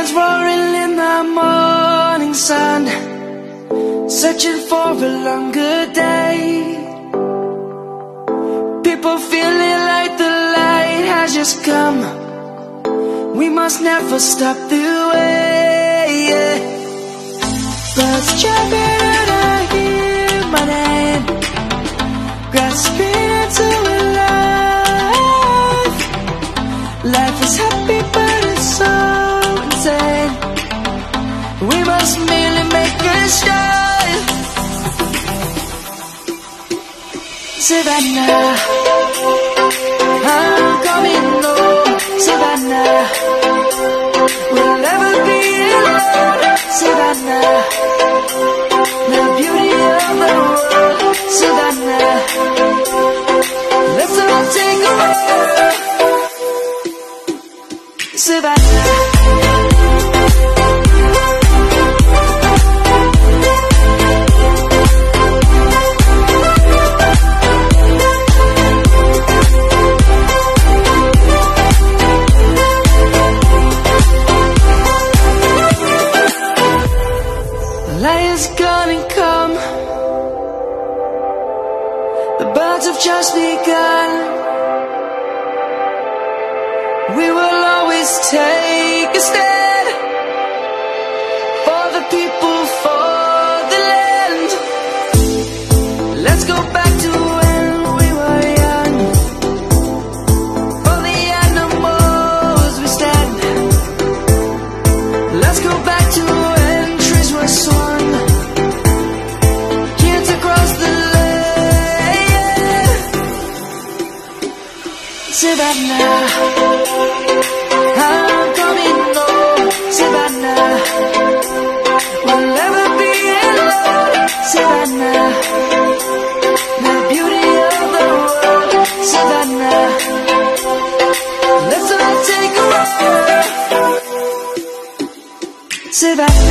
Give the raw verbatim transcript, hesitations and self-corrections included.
lions roaring in the morning sun, searching for a longer day. People feeling like the light has just come. We must never stop the way, yeah. Birds chirping and I hear my name, grasping into life. Life is happy but it's so insane. We must merely make a start. Savannah, I'm coming home. Savannah, we'll never be alone. Savannah, the beauty of the world. Savannah, let's all take a walk. Savannah. Lion's gonna come. The birds have just begun. We will always take a stand for the people, for the land. Let's go back to when we were young. For the animals we stand. Let's go back to when trees were swung. Kids across the land. Savannah, I'm coming home. Savannah, we'll never be alone. Savannah, the beauty of the world. Savannah, let's all take a walk. Savannah.